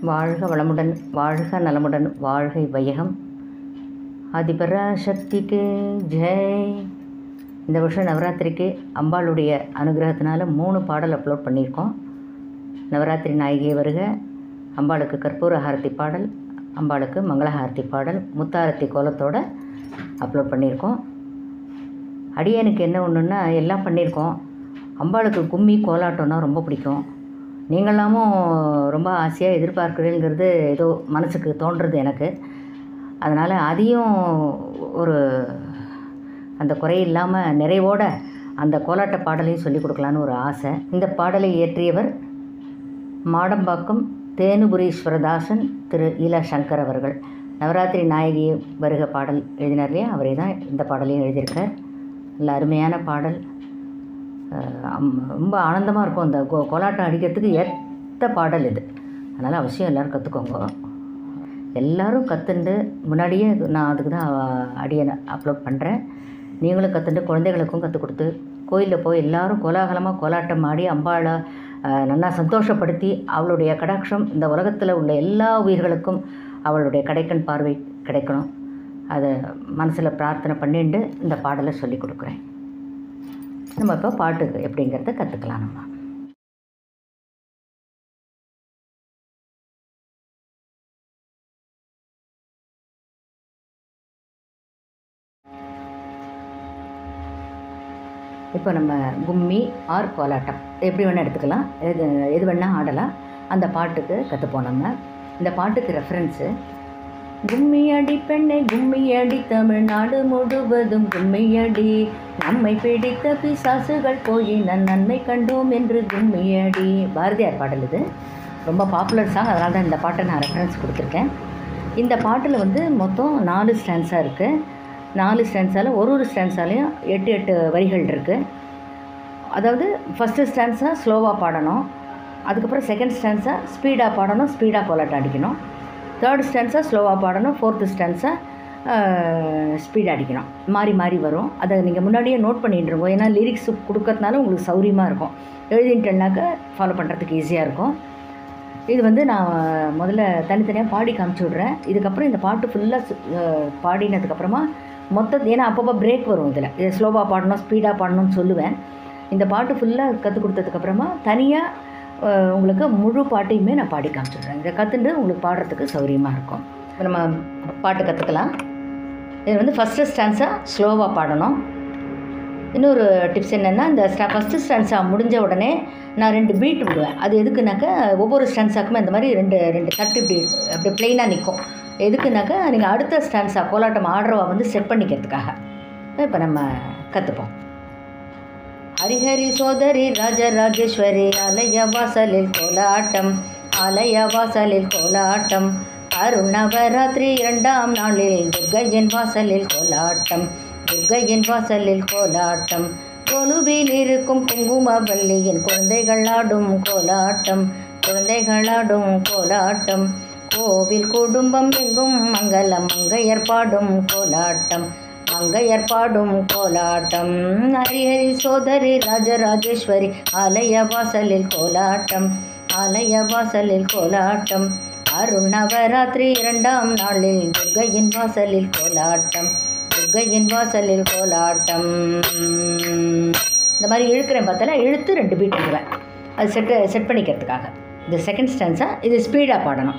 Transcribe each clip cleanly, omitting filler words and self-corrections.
வாழ்க வளமுடன், வாழ்க நலமுடன், வாழ்க வையகம். ஆதிபராசக்திக்கு ஜெய். இந்த வருஷம் நவராத்திரிக்கு அம்பாளுடைய அனுகிரகத்தினால 3 பாடல் அப்லோட் பண்ணியிருக்கோம். நவராத்திரி நாயகியை வருக, அம்பாளுக்கு கற்பூர ஆரத்தி பாடல், அம்பாளுக்கு மங்களஹாரத்தி பாடல், முத்தாரத்தி கோலத்தோடு அப்லோட் பண்ணியிருக்கோம். அடியனுக்கு என்ன ஒன்றுன்னா எல்லாம் பண்ணியிருக்கோம். அம்பாளுக்கு கும்மி கோலாட்டம்னா ரொம்ப பிடிக்கும். நீங்களாமும் ரொம்ப ஆசையாக எதிர்பார்க்குறீங்கிறது ஏதோ மனசுக்கு தோன்றுறது எனக்கு. அதனால் அதையும் ஒரு அந்த குறை இல்லாமல் நிறைவோட அந்த கோலாட்ட பாடலையும் சொல்லிக் கொடுக்கலான்னு ஒரு ஆசை. இந்த பாடலை இயற்றியவர் மாடம்பாக்கம் தேனுபுரீஸ்வரதாசன் திரு ஈலா சங்கர் அவர்கள். நவராத்திரி நாயகி வருக பாடல் எழுதினார் இல்லையா, அவரே தான் இந்த பாடலையும் எழுதியிருக்கார். நல்ல அருமையான பாடல், ரொம்ப ஆனந்தமாக இருக்கும். இந்த கோலாட்டம் அடிக்கிறதுக்கு ஏற்ற பாடல் இது. அதனால் அவசியம் எல்லோரும் கற்றுக்கோங்க. எல்லோரும் கற்றுண்டு முன்னாடியே நான் அதுக்கு தான் அடியை அப்லோட் பண்ணுறேன். நீங்களும் கற்றுண்டு குழந்தைகளுக்கும் கற்றுக் கொடுத்து கோயிலில் போய் எல்லோரும் கோலாகலமாக கோலாட்டம் ஆடி அம்பாளை நல்லா சந்தோஷப்படுத்தி அவளுடைய கடாட்சம் இந்த உலகத்தில் உள்ள எல்லா உயிர்களுக்கும் அவளுடைய கடைக்கண் பார்வை கிடைக்கணும். அதை மனசில் பிரார்த்தனை பண்ணிட்டு இந்த பாடலை சொல்லி கொடுக்குறேன். நம்ம இப்போ பாட்டுக்கு எப்படிங்கிறத கற்றுக்கலாம். நம்ம இப்போ நம்ம கும்மி ஆர் கோலாட்டம் எப்படி வேணால் எடுத்துக்கலாம், எது வேணால் ஆடலாம். அந்த பாட்டுக்கு கற்றுப்போம். நம்ம இந்த பாட்டுக்கு ரெஃபரன்ஸு கும்மியடி பெண்ணை கும்மியடி தமிழ்நாடு முழுவதும் கும்மியடி, நம்மை பிடித்த பிசாசுகள் போய் நன்மை கண்டோம் என்று கும்மியடி. பாரதியார் பாடல் இது. ரொம்ப பாப்புலர் சாங், அதனால தான் இந்த பாட்டை நான் ரெஃபரன்ஸ் கொடுத்துருக்கேன். இந்த பாட்டில் மொத்தம் 4 ஸ்டான்ஸாக இருக்குது. 4 ஸ்டான்ஸால் ஒரு ஸ்டான்ஸாலையும் 8 வரிகள் இருக்குது. அதாவது ஃபஸ்ட்டு ஸ்டான்ஸாக ஸ்லோவாக பாடணும், அதுக்கப்புறம் செகண்ட் ஸ்டான்ஸாக ஸ்பீடாக பாடணும், ஸ்பீடாக கோலாட்டம் அடிக்கணும். தேர்ட் ஸ்டான்ஸாக ஸ்லோவாக பாடணும், ஃபோர்த்து ஸ்டான்ஸாக ஸ்பீட் அடிக்கணும். மாறி மாறி வரும். அதை நீங்கள் முன்னாடியே நோட் பண்ணிட்டுருக்கோம். ஏன்னா லிரிக்ஸ் கொடுக்கறதுனால உங்களுக்கு சௌரியமாக இருக்கும். எழுதிட்டேன்னாக்க ஃபாலோ பண்ணுறதுக்கு ஈஸியாக இருக்கும். இது நான் முதல்ல தனித்தனியாக பாடி காமிச்சு விட்றேன். இதுக்கப்புறம் இந்த பாட்டு ஃபுல்லாக பாடினதுக்கப்புறமா ஏன்னா அப்பப்போ பிரேக் வரும். இதை ஸ்லோவாக பாடணும், ஸ்பீடாக பாடணும்னு சொல்லுவேன். இந்த பாட்டு ஃபுல்லாக கற்றுக் கொடுத்ததுக்கப்புறமா தனியாக உங்களுக்கு முழு பாட்டையுமே நான் பாடி காமிச்சிடுறேன். இதை கற்றுட்டு உங்களுக்கு பாடுறதுக்கு சௌரியமாக இருக்கும். இப்போ நம்ம பாட்டு கற்றுக்கலாம். இது ஃபஸ்ட்டு ஸ்டான்ஸாக ஸ்லோவாக பாடணும். இன்னொரு டிப்ஸ் என்னென்னா, இந்த ஃபஸ்ட்டு ஸ்டான்ஸாக முடிஞ்ச உடனே நான் 2 பீட் விடுவேன். அது எதுக்குனாக்கா ஒவ்வொரு ஸ்டான்ஸாக்குமே இந்த மாதிரி 2 தட்டு இப்படி அப்படி ப்ளெயினாக நிற்கும். எதுக்குனாக்கா நீங்கள் அடுத்த ஸ்டான்ஸாக கோலாட்டம் ஆடுறவா செட் பண்ணிக்கிறதுக்காக. இப்போ நம்ம கற்றுப்போம். ஹரிஹரி சோதரி ராஜராஜேஸ்வரி ஆலய வாசலில் கோலாட்டம், ஆலய வாசலில் கோலாட்டம், அருணவராத்திரி 2ஆம் நாளில் துர்க்கையின் வாசலில் கோலாட்டம், துர்க்கையின் வாசலில் கோலாட்டம், கொலுவில் இருக்கும் குங்குமவல்லியின் குழந்தைகள் ஆடும் கோலாட்டம், குழந்தைகள் ஆடும் கோலாட்டம், கோவில் குடும்பம் எங்கும் மங்களம் மங்கையர் பாடும் கோலாட்டம், மங்கையர் பாடும் கோலாட்டம். ஹரிஹரி சோதரி ராஜராஜேஸ்வரி ஆலய வாசலில் கோலாட்டம், ஆலய வாசலில் கோலாட்டம், அருணவராத்திரி 2ஆம் நாளில் துர்க்கையின் வாசலில் கோலாட்டம், துர்க்கையின் வாசலில் கோலாட்டம். இந்த மாதிரி இழுக்கிறேன் பார்த்தால இழுத்து 2 பீட் விடுவேன். அது செட் பண்ணிக்கிறதுக்காக. இது செகண்ட் ஸ்டான்ஸாக. இது ஸ்பீடாக பாடணும்.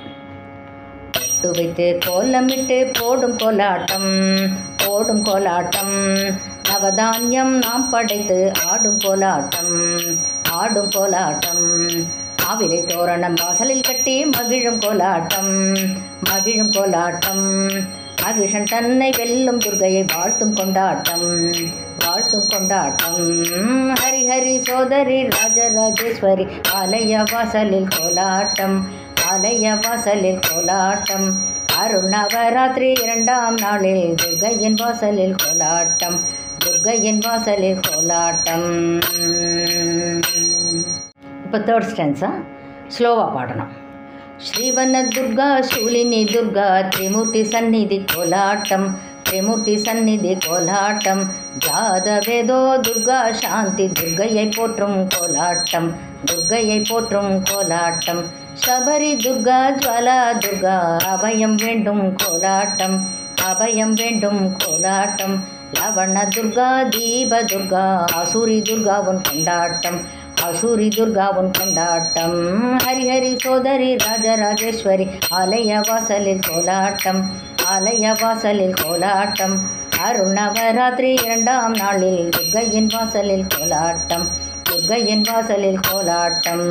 வைத்து கோலமிட்டு போடும் கோலாட்டம், போடும் கோலாட்டம், நவதானியம் நாம் படைத்து ஆடும் கோலாட்டம், ஆடும் கோலாட்டம், மாவிலை தோரணம் வாசலில் கட்டி மகிழும் கோலாட்டம், மகிழும் கோலாட்டம், மகிஷன் தன்னை வெல்லும் துர்க்கையை வாழ்த்தும் கொண்டாட்டம், வாழ்த்தும் கொண்டாட்டம். ஹரிஹரி சோதரி ராஜராஜேஸ்வரி ஆலய வாசலில் கோலாட்டம், ஆலய வாசலில் கோலாட்டம், அருணவராத்திரி 2ஆம் நாளில் துர்க்கையின் வாசலில் கோலாட்டம், துர்க்கையின் வாசலில் கோலாட்டம். இப்போ தேர்ட் ஸ்டான்ஸா ஸ்லோவாக பாடணும். ஸ்ரீவன துர்கா சூலினி துர்கா திரிமூர்த்தி சந்நிதி கோலாட்டம், திரிமூர்த்தி சந்நிதி கோலாட்டம், ஜாதவேதோ துர்கா சாந்தி துர்க்கையை போற்றும் கோலாட்டம், துர்க்கையை போற்றும் கோலாட்டம், சபரி துர்கா ஜுவாலா துர்கா அபயம் வேண்டும் கோலாட்டம், அபயம் வேண்டும் கோலாட்டம். லவண துர்கா தீப துர்கா அசூரி துர்கா உன் கொண்டாட்டம், அசூரி துர்கா உன் கொண்டாட்டம். ஹரிஹரி சோதரி ராஜராஜேஸ்வரி ஆலய வாசலில் கோலாட்டம், ஆலய வாசலில் கோலாட்டம். அருணவராத்திரி 2ஆம் நாளில் துர்கையின் வாசலில் கோலாட்டம், துர்கையின் வாசலில் கோலாட்டம்.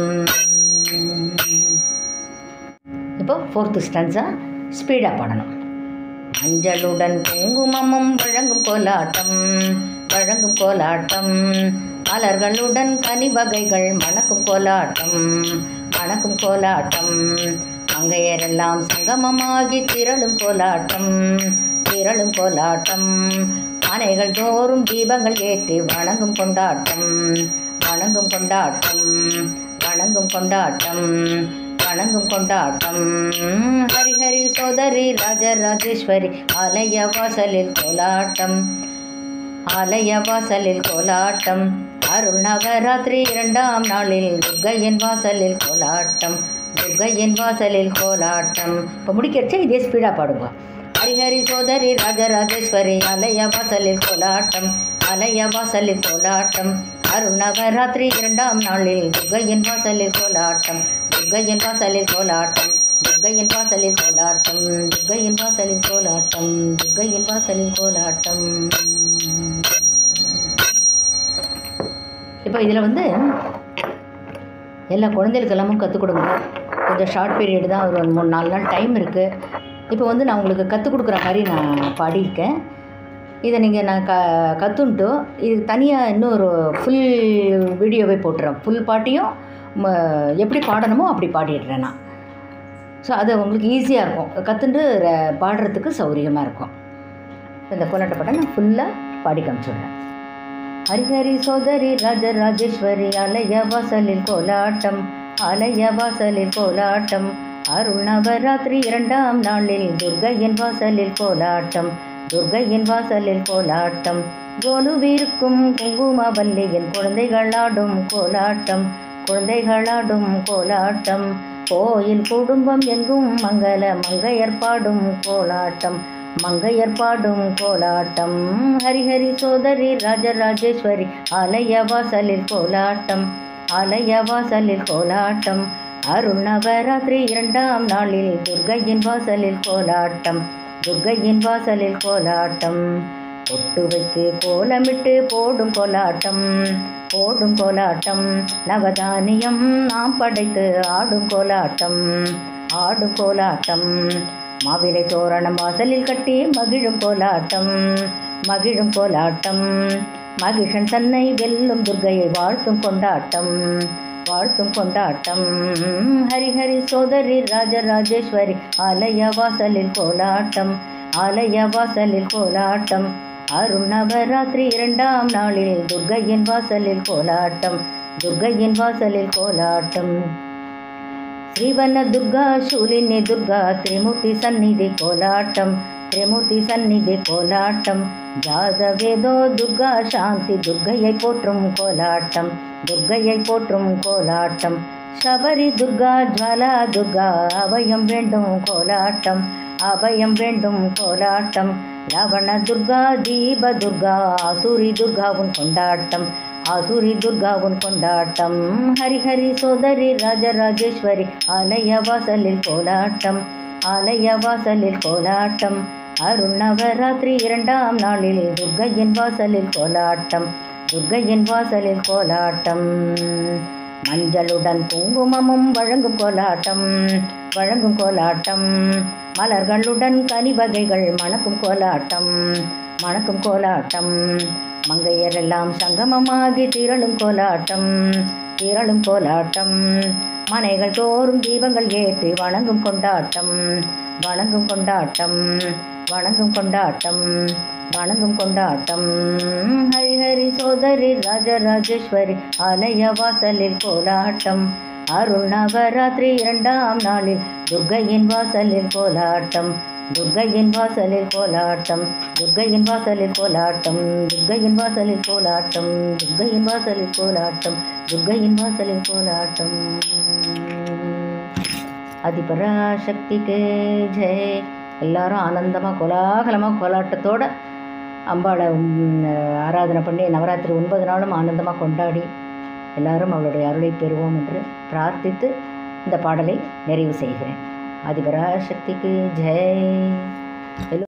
இப்போ 4th ஸ்டான்ஸா ஸ்பீடாக பாடணும். மஞ்சளுடன் குங்குமமும் வழங்கும் கோலாட்டம், வழங்கும் கோலாட்டம். மலர்களுடன் கனி வகைகள் மணக்கும் கோலாட்டம், மணக்கும் கோலாட்டம். மங்கையரெல்லாம் சங்கமமாகி திரளும் கோலாட்டம், திரளும் கோலாட்டம். மனைகள் தோறும் தீபங்கள் ஏற்றி வணங்கும் கொண்டாட்டம், வணங்கும் கொண்டாட்டம், வணங்கும் கொண்டாட்டம், வணங்கும் கொண்டாட்டம். ஹரிஹரி சோதரி ராஜராஜேஸ்வரி ஆலய வாசலில் கோலாட்டம், ஆலய வாசலில் கோலாட்டம். அருள் நவராத்திரி 2ஆம் நாளில் துர்கையின் வாசலில் கோலாட்டம், துர்கையின் வாசலில் கோலாட்டம். இப்போ முடிக்கிறச்சே இதே ஸ்பீடாக பாடுங்க. ஹரிஹரி சோதரி ராஜராஜேஸ்வரி ஆலய வாசலில் கோலாட்டம், ஆலய வாசலில் கோலாட்டம். அருள் நவராத்திரி 2ஆம் நாளில் துர்கையின் வாசலில் கோலாட்டம், துர்கையின் வாசலில் கோலாட்டம், துர்கையின் வாசலில் கோலாட்டம், துர்கையின் வாசலில் கோலாட்டம், துர்கையின் வாசலில் கோலாட்டம். இப்போ இதில் வந்து எல்லா குழந்தைகளுக்கெல்லாமும் கற்றுக் கொடுங்க. கொஞ்சம் ஷார்ட் பீரியட் தான், ஒரு 3-4 நாள் டைம் இருக்குது. இப்போ வந்து நான் உங்களுக்கு கற்றுக் கொடுக்குற மாதிரி நான் பாடியிருக்கேன். இதை நீங்கள் நான் கற்றுன்ட்டு இது தனியாக இன்னும் ஒரு ஃபுல் வீடியோவே போட்டுறேன். ஃபுல் பாட்டையும் எப்படி பாடணுமோ அப்படி பாடிடுறேன் நான். ஸோ அது உங்களுக்கு ஈஸியாக இருக்கும், கற்றுண்டு பாடுறதுக்கு சௌகரியமாக இருக்கும். இந்த கோலாட்ட பாட்டை நான் ஃபுல்லாக பாடி காமிச்சுடுறேன். ஹரிஹரி சோதரி ராஜராஜேஸ்வரி ஆலய வாசலில் கோலாட்டம், ஆலய வாசலில் கோலாட்டம். அருள் நவராத்திரி 2ஆம் நாளில் துர்கையின் வாசலில் கோலாட்டம், துர்கையின் வாசலில் கோலாட்டம். கோலுவிருக்கும் குங்குமவல்லியின் குழந்தைகளாடும் கோலாட்டம், குழந்தைகளாடும் கோலாட்டம். கோயில் குடும்பம் எங்கும் மங்கள மங்கையர் பாடும் கோலாட்டம், மங்கையர் பாடும் கோலாட்டம். ஹரிஹரி சோதரி ராஜராஜேஸ்வரி ஆலய வாசலில் கோலாட்டம், ஆலய வாசலில் கோலாட்டம். அருள் நவராத்திரி 2ஆம் நாளில் துர்கையின் வாசலில் கோலாட்டம், துர்கையின் வாசலில் கோலாட்டம். பொட்டு வைத்து கோலமிட்டு போடும் கோலாட்டம், போடும் கோலாட்டம். நவதானியம் நாம் படைத்து ஆடும் கோலாட்டம், ஆடும் கோலாட்டம். மாவிலை தோரணம் வாசலில் கட்டி மகிழும் கோலாட்டம், மகிழும் கோலாட்டம். மகிஷன் தன்னை வெல்லும் துர்கையை வாழ்த்தும் கொண்டாட்டம், வாழ்த்தும் கொண்டாட்டம். ஹரிஹரி சோதரி ராஜராஜேஸ்வரி ஆலய வாசலில் கோலாட்டம், ஆலய வாசலில் கோலாட்டம். அருள் நவராத்திரி 2ஆம் நாளில் துர்கையின் வாசலில் கோலாட்டம், துர்கையின் வாசலில் கோலாட்டம். ஸ்ரீவன துர்கா சூலினி துர்கா திரிமூர்த்தி சந்நிதி கோலாட்டம், திரிமூர்த்தி சந்நிதி கோலாட்டம். ஜாதவேதோ துர்கா சாந்தி துர்கையை போற்றும் கோலாட்டம், துர்கையை போற்றும் கோலாட்டம். சபரி துர்கா ஜுவாலா துர்கா அபயம் வேண்டும் கோலாட்டம், அபயம் வேண்டும் கோலாட்டம். லவண துர்கா தீப துர்கா அசூரி துர்கா உன் கொண்டாட்டம், அசூரி துர்கா உன் கொண்டாட்டம். ஹரிஹரி சோதரி ராஜராஜேஸ்வரி ஆலய வாசலில் கோலாட்டம், ஆலய வாசலில் கோலாட்டம். அருள் நவராத்திரி 2ஆம் நாளில் துர்கையின் வாசலில் கோலாட்டம், துர்கையின் வாசலில் கோலாட்டம். மஞ்சளுடன் குங்குமமும் வழங்கும் கோலாட்டம், வழங்கும் கோலாட்டம். மலர்களுடன் கனி வகைகள் மணக்கும் கோலாட்டம், மணக்கும் கோலாட்டம். மங்கையரெல்லாம் சங்கமமாகி திரளும் கோலாட்டம், திரளும் கோலாட்டம். மனைகள் தோறும் தீபங்கள் ஏற்றி வணங்கும் கொண்டாட்டம், வணங்கும் கொண்டாட்டம், வணங்கும் கொண்டாட்டம், வணங்கும் கொண்டாட்டம். ஹரிஹரி சோதரி ராஜராஜேஸ்வரி ஆலய வாசலில் கோலாட்டம், அருள் நவராத்திரி 2ஆம் நாளில் துர்கையின் வாசலில் கோலாட்டம், துர்கையின் வாசலில் கோலாட்டம், துர்கையின் வாசலில் கோலாட்டம், துர்கையின் வாசலில் கோலாட்டம், துர்கையின் வாசலில் கோலாட்டம், துர்கையின் வாசலில் கோலாட்டம். அதிபராசக்திக்கு ஜெய். எல்லாரும் ஆனந்தமாக கோலாகலமாக கோலாட்டத்தோடு அம்பாளை ஆராதனை பண்ணி நவராத்திரி 9 நாளும் ஆனந்தமாக கொண்டாடி எல்லாரும் அவளுடைய அருளை பெறுவோம் என்று பிரார்த்தித்து இந்த பாடலை நிறைவு செய்கிறேன். அதிபராசக்திக்கு ஜெய்.